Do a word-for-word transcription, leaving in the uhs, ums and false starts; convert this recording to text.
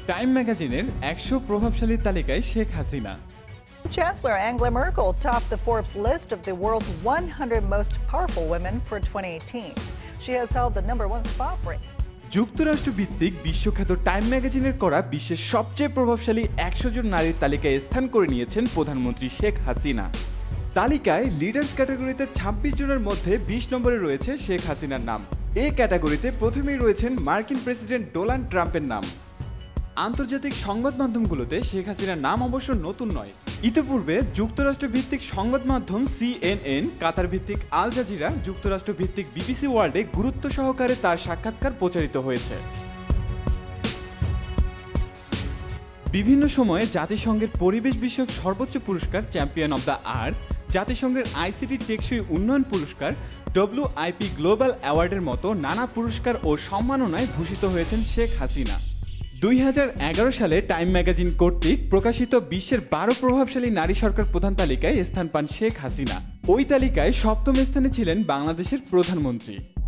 Time ম্যাগাজিনের একশো প্রভাবশালী তালিকায় Sheikh Hasina. Chancellor Angela Merkel topped the Forbes list of the world's one hundred most powerful women for twenty eighteen. She has held the number one spot for যুক্তরাষ্ট্র ভিত্তিক বিশ্বখ্যাত time ম্যাগাজিনের করা বিশ্বের সবচেয়ে প্রভাবশালী একশো জন নারীর তালিকায় স্থান করে নিয়েছেন প্রধানমন্ত্রী শেখ হাসিনা। তালিকায় লিডার্স ক্যাটাগরিতে ছাব্বিশ জনের মধ্যে বিশ নম্বরে রয়েছে শেখ হাসিনার নাম। এই ক্যাটাগরিতে প্রথমেই রয়েছেন মার্কিন প্রেসিডেন্ট ডোনাল্ড ট্রাম্পের নাম। আন্তর্জাতিক সংবাদ মাধ্যমগুলোতে শেখ হাসিনার নাম অবশ্য নতুন নয়। ইতিপূর্বে যুক্তরাষ্ট্র ভিত্তিক সংবাদ মাধ্যম সিএনএন, কাতার ভিত্তিক আল জাজিরা, যুক্তরাষ্ট্র ভিত্তিক বিবিসি ওয়ার্ল্ডে গুরুত্ব সহকারে তার সাক্ষাৎকার প্রচারিত হয়েছে। বিভিন্ন সময়ে জাতিসংঘের পরিবেশ বিষয়ক সর্বোচ্চ পুরস্কার চ্যাম্পিয়ন অব দ্য আর্থ, জাতিসংঘের আইসিটি টেকসই উন্নয়ন পুরস্কার, ডব্লিউআইপি গ্লোবাল অ্যাওয়ার্ডের মতো নানা পুরস্কার ও সম্মাননায় ভূষিত হয়েছেন শেখ হাসিনা। দুই হাজার এগারো সালে টাইম ম্যাগাজিন কর্তৃক প্রকাশিত বিশ্বের বারো প্রভাবশালী নারী সরকার প্রধান তালিকায় স্থান পান শেখ হাসিনা। ওই তালিকায় সপ্তম স্থানে ছিলেন বাংলাদেশের প্রধানমন্ত্রী।